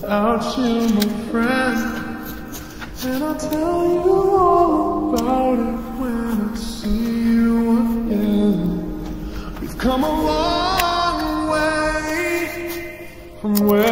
without you, my friend. And I'll tell you all about it when I see you again. We've come a long way from where